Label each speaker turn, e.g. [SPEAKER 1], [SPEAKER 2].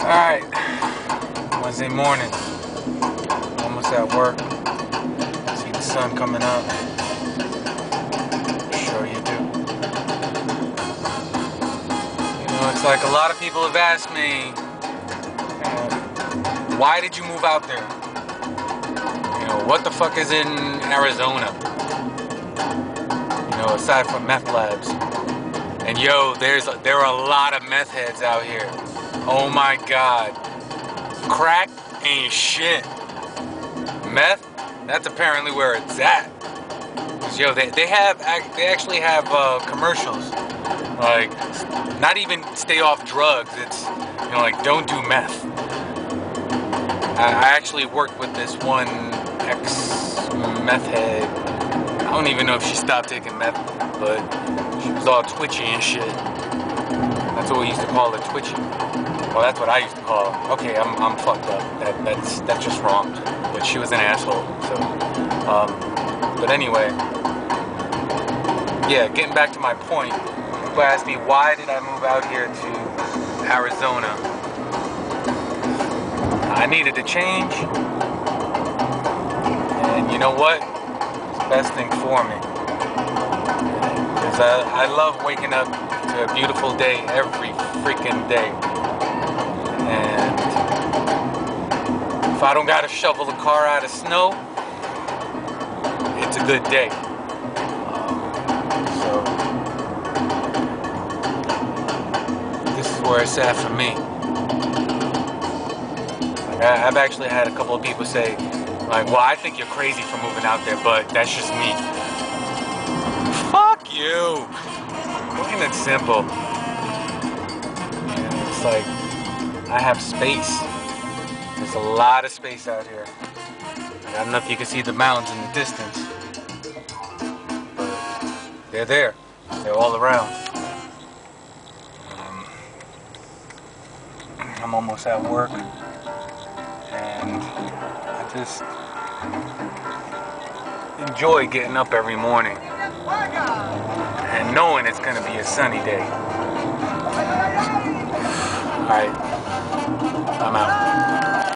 [SPEAKER 1] Alright, Wednesday morning, almost at work. See the sun coming up. Sure you do. You know, it's like a lot of people have asked me, why did you move out there? You know, what the fuck is in Arizona? You know, aside from meth labs. And yo, there are a lot of meth heads out here. Oh my god. Crack ain't shit. Meth, that's apparently where it's at. Cause yo, they actually have commercials. Like, not even stay off drugs. It's, you know, like, don't do meth. I actually worked with this one ex-meth head. I don't even know if she stopped taking meth, but she was all twitchy and shit. That's what we used to call her, twitchy. Well, that's what I used to call her. Okay, I'm fucked up. That's just wrong. But she was an asshole. So, but anyway, yeah. Getting back to my point, people asked me why did I move out here to Arizona. I needed to change, and you know what? It's the best thing for me. Because I love waking up to a beautiful day every freaking day. And if I don't gotta shovel the car out of snow, it's a good day. So this is where it's at for me. Like, I've actually had a couple of people say, like, well, I think you're crazy for moving out there, but that's just me. Fuck you. Plain and simple. And it's like, I have space. There's a lot of space out here. I don't know if you can see the mountains in the distance, but they're there. They're all around. I'm almost at work, and I just enjoy getting up every morning and knowing it's gonna be a sunny day. Alright, I'm out.